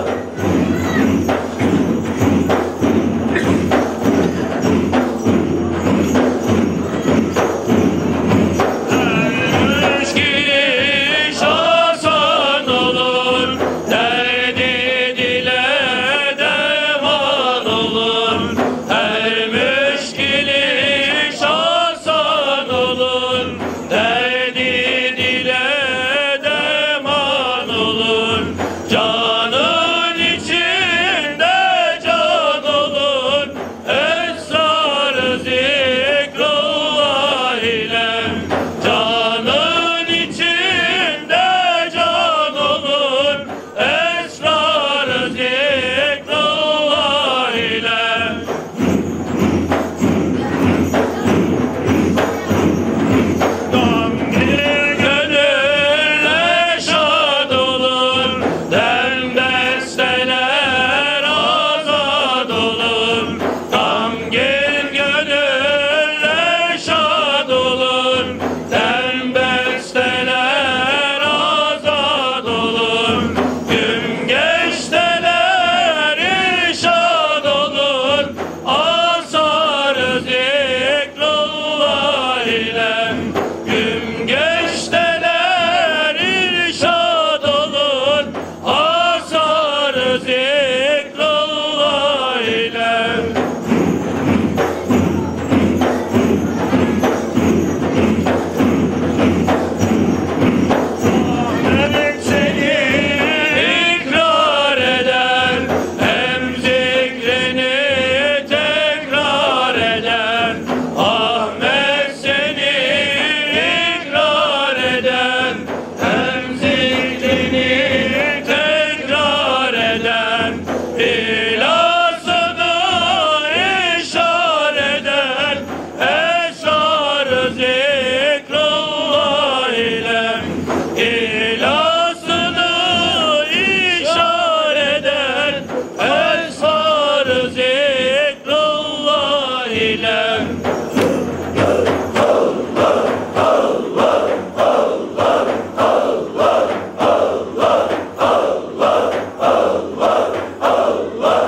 Allah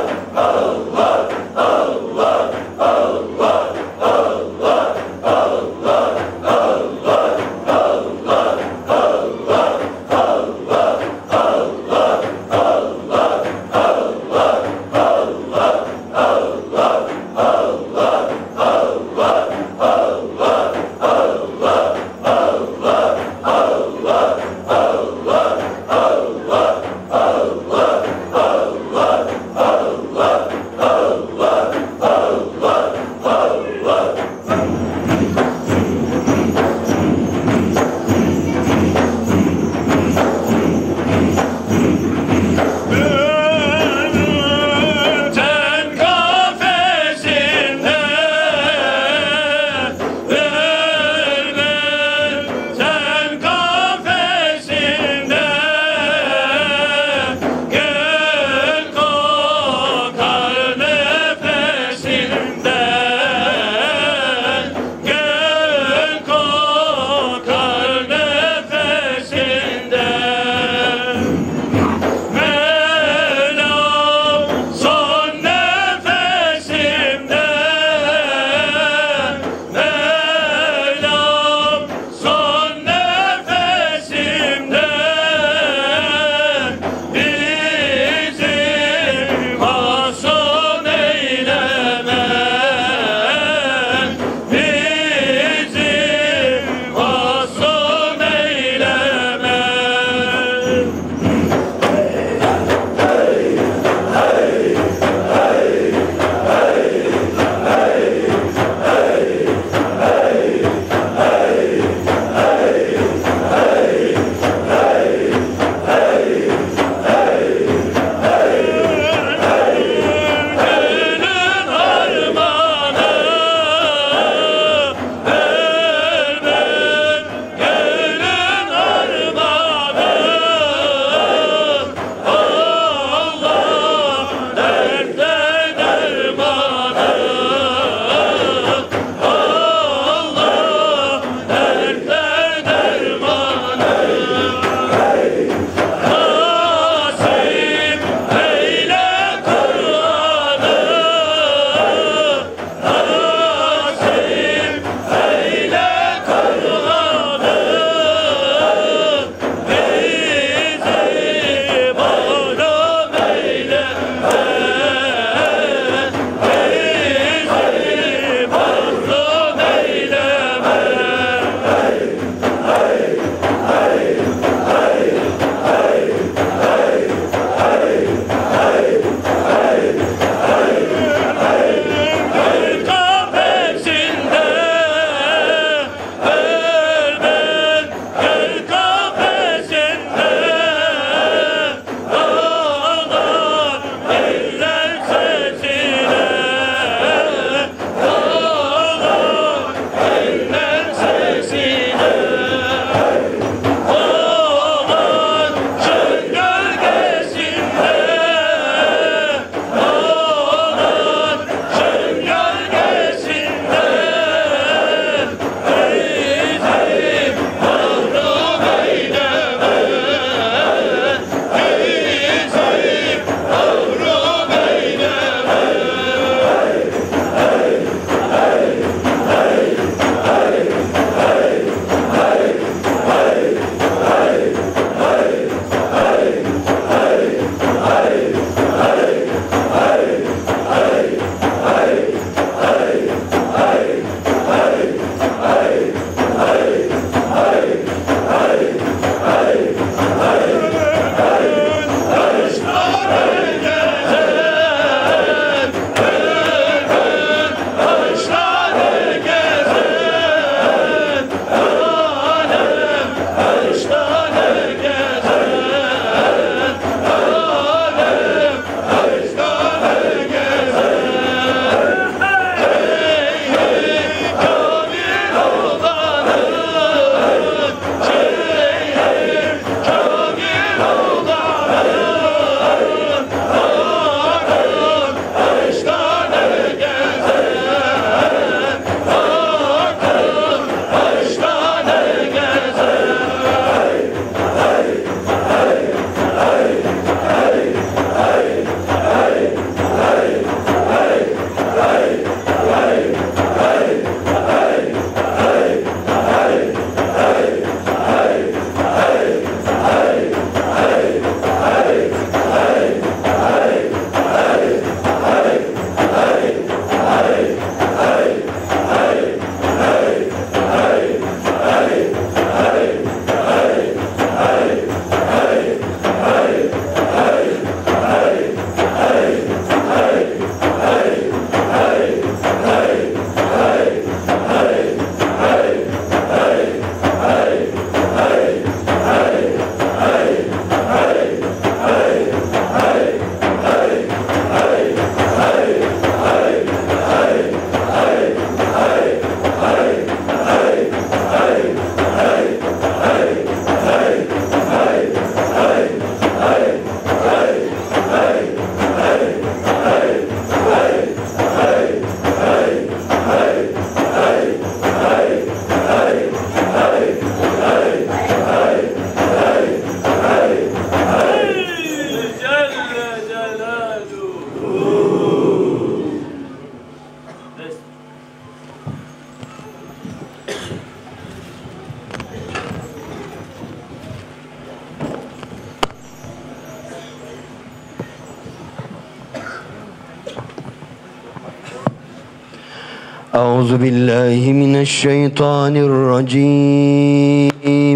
أعوذ بالله من الشيطان الرجيم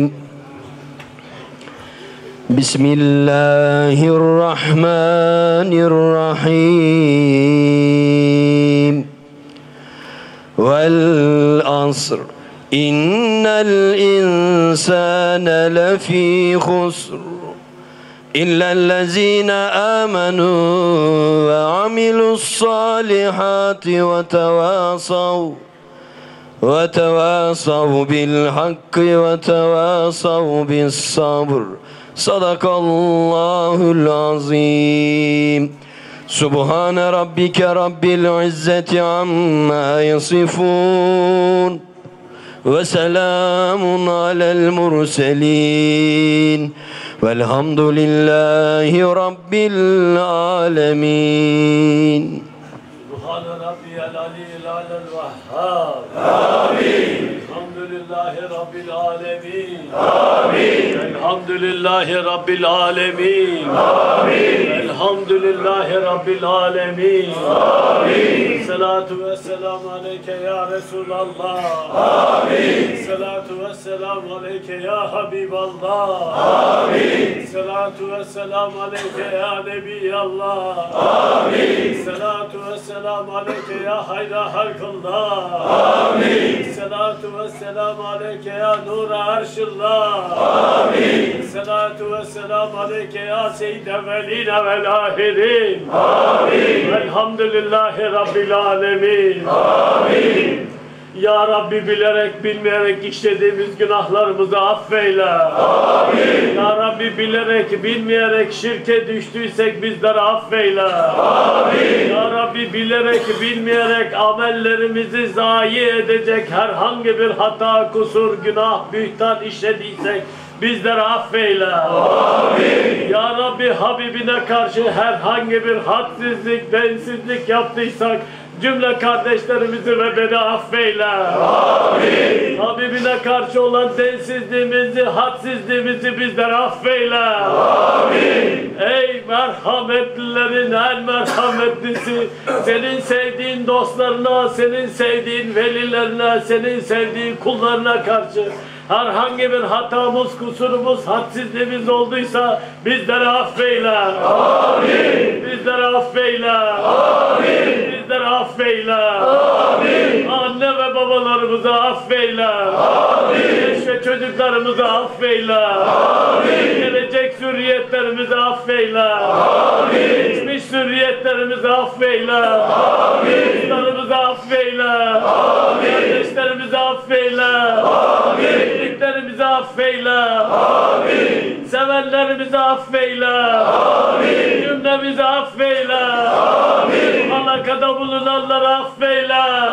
بسم الله الرحمن الرحيم والعصر إن الإنسان لفي خسر إلا الذين آمنوا وعملوا الصالحات وتواصوا بالحق وتواصوا بالصبر صدق الله العظيم سبحان ربك رب العزة عما يصفون وسلام على المرسلين والحمد لله رب العالمين سبحان ربي العلي الأعلى الوهاب آمين الحمد لله رب العالمين آمين الحمد لله رب العالمين آمين الحمد لله رب العالمين آمين الصلاة والسلام عليك يا رسول الله آمين الصلاة والسلام عليك يا حبيب الله آمين الصلاة والسلام عليك يا نبي الله آمين الصلاة والسلام عليك يا خير خلق الله آمين الصلاة والسلام عليك يا نور عرش الله آمين الصلاة والسلام عليك يا سيد الأولين والآخرين آمين الحمد لله رب العالمين آمين Ya Rabbi bilerek bilmeyerek işlediğimiz günahlarımızı affeyle. Amin. Ya Rabbi bilerek bilmeyerek şirke düştüysek bizleri affeyle. Amin. Ya Rabbi bilerek bilmeyerek amellerimizi zayi edecek herhangi bir hata, kusur, günah, bühtan işlediysek bizleri affeyle. Amin. Ya Rabbi Habibine karşı herhangi bir hadsizlik, densizlik yaptıysak cümle kardeşlerimizi ve beni affeyle. Amin. Habibine karşı olan densizliğimizi, hadsizliğimizi bizlere affeyle. Amin. Ey merhametlilerin en merhametlisi, senin sevdiğin dostlarına, senin sevdiğin velilerine, senin sevdiğin kullarına karşı herhangi bir hatamız, kusurumuz, hadsizliğimiz olduysa bizleri affeyle. Amin. Bizleri affeyle. Amin. Bizleri affeyle. Amin. Anne ve babalarımızı affeyle. Amin. Eş ve çocuklarımızı affeyle. Amin. Gelecek zürriyetlerimizi affeyle. Amin. Geçmiş zürriyetlerimizi affeyle. Amin. Kızlarımızı affeyle. Amin. Kardeşlerimizi affeyle. Amin. Büyüklerimizi affeyle. Amin. Sevenlerimizi affeyle. Amin. Cümlemizi affeyle. Amin. Halakada bulunanları affeyle.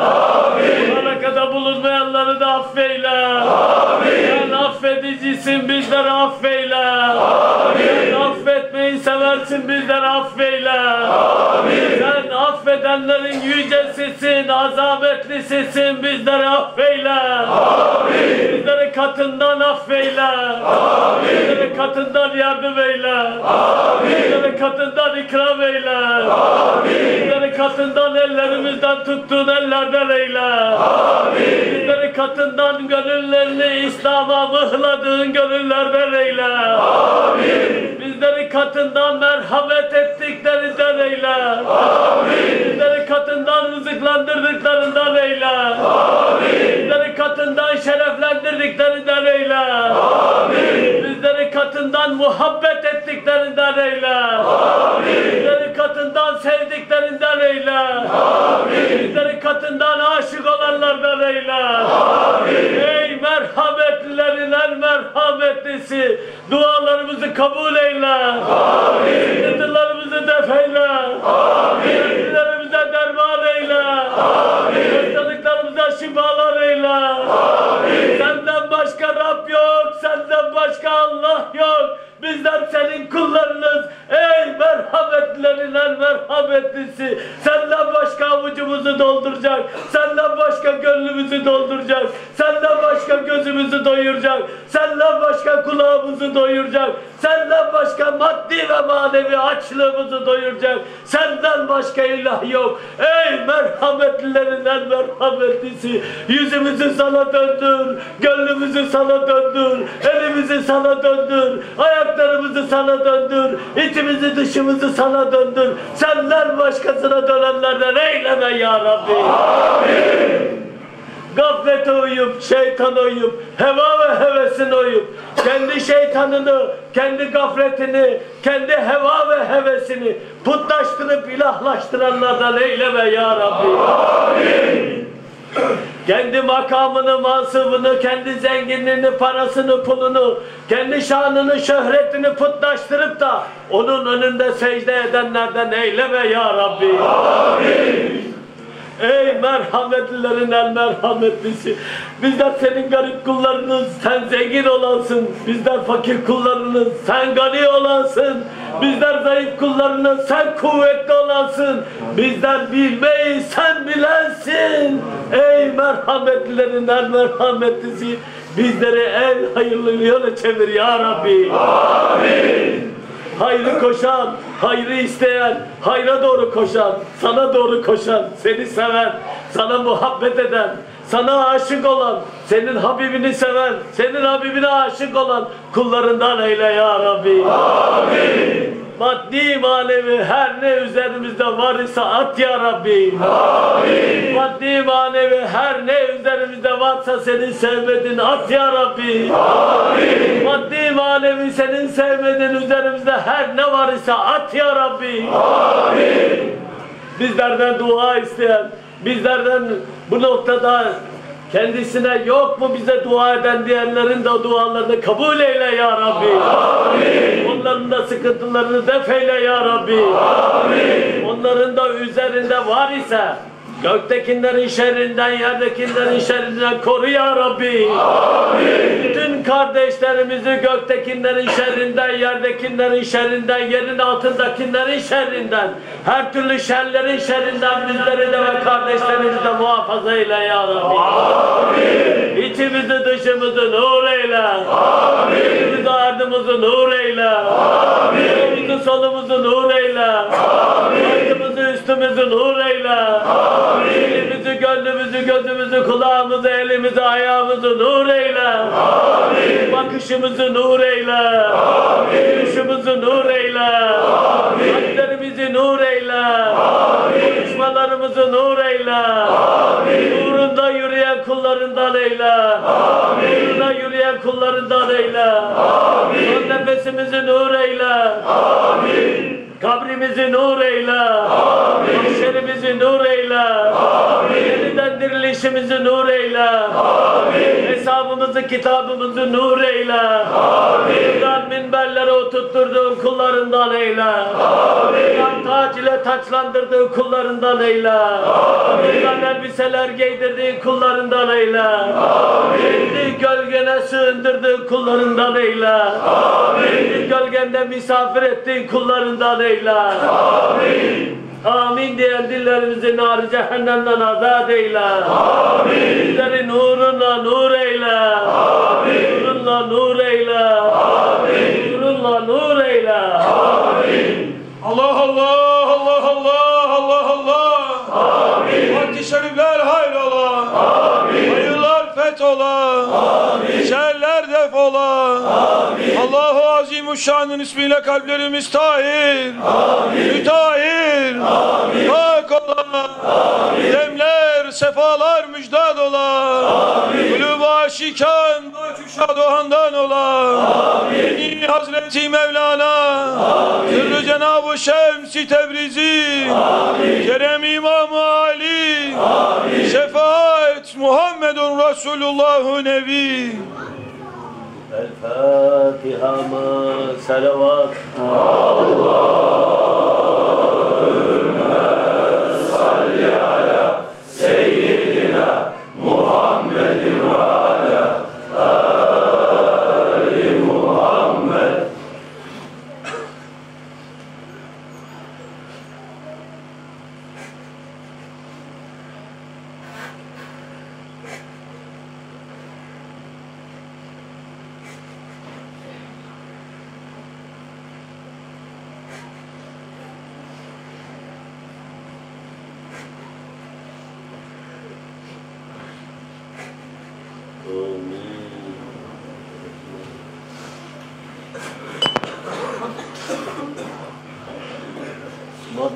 Amin. Halakada bulunmayanları da affeyle. Amin. Sen affedicisin, bizleri affeyle. Amin. Sen affetmeyi seversin, bizleri affeyle. Amin. Sen affedenlerin yücesisin, azametlisisin, bizleri affeyle. Amin. Bizleri katından affeyle. Amin. Bizleri katından yardım eyle. Amin. Bizleri katından ikram eyle. Amin. Bizleri katından ellerimizden tuttuğun ellerden eyle. Amin. Bizleri katından gönüllerini İslam'a mıhladığın gönüllerden eyle. Amin. Bizleri katından merhamet ettiklerinden eyle. Amin. Bizleri katından rızıklandırdıklarından eyle. Amin. Bizleri katından şereflendirdiklerinden eyle. Amin. Bizleri katından muhabbet ettiklerinden eyle. Amin. Bizleri katından sevdiklerinden eyle. Amin. Bizleri katından aşık olanlardan eyle. Amin. Ey merhametlilerin en merhametlisi, dualarımızı kabul eyle. Amin. Sıkıntılarımızı def eyle. Amin. Dertlerimize derman eyle. Amin. Hastalıklarımıza şifalar eyle. Amin. Senden başka Rab yok, senden başka Allah yok. Bizler senin kullarınız. Ey merhametli merhametlerin en merhametlisi. Senden başka avucumuzu dolduracak. Senden başka gönlümüzü dolduracak. Senden başka gözümüzü doyuracak. Senden başka kulağımızı doyuracak. Senden başka maddi ve manevi açlığımızı doyuracak. Senden başka ilah yok. Ey merhametlilerin en merhametlisi. Yüzümüzü sana döndür. Gönlümüzü sana döndür. Elimizi sana döndür. Ayaklarımızı sana döndür. İçimizi dışımızı sana döndür. Senden başkasına dönenlerden eyleme ya Rabbi. Amin. Gaflete uyup, şeytana uyup, heva ve hevesine uyup, kendi şeytanını, kendi gafletini, kendi heva ve hevesini putlaştırıp ilahlaştıranlardan eyleme ya Rabbi. Amin. Kendi makamını, mansıbını, kendi zenginliğini, parasını, pulunu, kendi şanını, şöhretini putlaştırıp da onun önünde secde edenlerden eyleme ya Rabbi. Amin. Ey merhametlilerin en merhametlisi. Bizler senin garip kullarınız, sen zengin olansın. Bizler fakir kullarınız, sen gani olansın. Bizler zayıf kullarınız, sen kuvvetli olansın. Bizler bilmeyiz, sen bilensin. Ey merhametlilerin en merhametlisi. Bizleri en hayırlı yola çevir ya Rabbi. Amin. Hayrı koşan, hayrı isteyen, hayra doğru koşan, sana doğru koşan, seni seven, sana muhabbet eden, sana aşık olan, senin Habibini seven, senin Habibine aşık olan kullarından eyle ya Rabbi. Amin. Maddi manevi her ne üzerimizde var ise at ya Rabbi. Amin. Maddi manevi her ne üzerimizde varsa senin sevmediğin at ya Rabbi. Amin. Maddi manevi senin sevmediğin üzerimizde her ne var ise at ya Rabbi. Amin. Bizlerden dua isteyen, bizlerden bu noktada kendisine yok mu bize dua eden diyenlerin de dualarını kabul eyle ya Rabbi. Amin. Onların da sıkıntılarını def eyle ya Rabbi. Amin. Onların da üzerinde var ise göktekinlerin şerrinden, yerdekilerin şerrinden koru ya Rabbi. Amin. Bütün kardeşlerimizi göktekinlerin şerrinden, yerdekilerin şerrinden, yerin altındakilerin şerrinden, her türlü şerlerin şerrinden bizleri de ve kardeşlerimizi de muhafaza eyle ya Rabbi. Amin. İçimizi dışımızı nur eyle. Amin. İçimizi ardımızı nur eyle. Amin. Sağımızı solumuzu nur eyle. Altımızı üstümüzü nur eyle. Amin. Dilimizi, gönlümüzü, gözümüzü, kulağımızı, elimizi, ayağımızı nur eyle. Amin. Bakışımızı nur eyle. Amin. Duruşumuzu nur eyle. Amin. Kalplerimizi nur eyle. Amin. Konuşmalarımızı nur eyle. Amin. Nurunda yürüyen kullarından eyle. Amin. Nurunda yürüyen kullarından eyle. Amin. Son nefesimizi nur eyle. Amin. Kabrimizi nur eyle. Amin. Mahşerimizi nur eyle. Amin. Yeniden dirilişimizi nur eyle. Amin. Hesabımızı, kitabımızı nur eyle. Amin. Buradan minberlere oturtturduğun kullarından eyle. Amin. Buradan taç ile taçlandırdığın kullarından eyle. Buradan elbiseler giydirdiğin kullarından eyle. Kendi gölgene sığındırdığın kullarından eyle. Kendi gölgende misafir ettiğin kullarından eyle. Amin. Amin diyen dillerimizi nar-ı cehennemden azat eyle. Amin. Bizleri nurunla nur eyle. Amin. Nurunla nur eyle. Amin. Nurunla nur eyle. Amin. Allah Allah Allah Allah Allah Allah. Amin. Vakti şerifler hayrola. Amin. Hayırlar fethola. Amin. Şerler defola. Amin. Allahu Azimuşşan'ın ismiyle kalplerimiz tahir. Amin. Mütahhir. Amin. Pak ola. Amin. Demler sefalar müjdat ola. Kulüp aşikan baküşa doğandan ola. Yeni Hazreti Mevlana. Sırrı Cenab-ı Şems-i Tebrizi. Kerem İmam-ı Ali. Şefaat Muhammedun Resulullah-ı Nebi. El Fatiha ma salavat.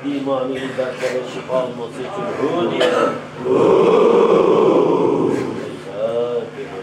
imani dertlere şifa olması için hu diyelim. Fatiha.